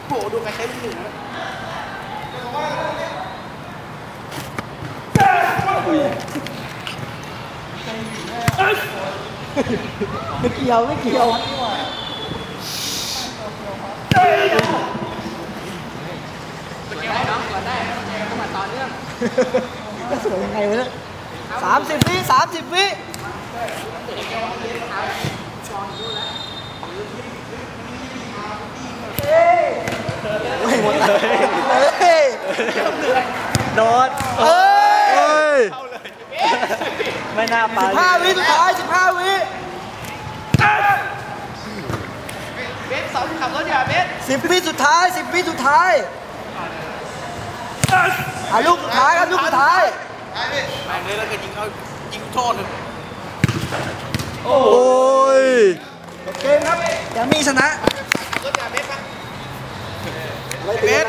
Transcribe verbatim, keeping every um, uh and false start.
โหดูใครใช้ไม่ถึงนะไม่เกี่ยวไม่เกี่ยวเป็นไงน้องก่อนได้ต้องมาต่อเนื่องก็สวยยังไงวะเนี่ยสามสิบวิสามสิบวิไม่หมดเลยโดดเอ้ยไม่น่าไปสิบห้าวิสุดท้ายสิบห้าวิเบสสองขับรถอย่าเบสสิบวิสุดท้ายสิบวิสุดท้ายอ่ะลูกสุดท้ายครับลูกสุดท้ายไปเลยแล้วก็ยิงเขายิงโทษเลยโอ้ยโอเคครับยังมีชนะขับรถอย่าเบสปะเบส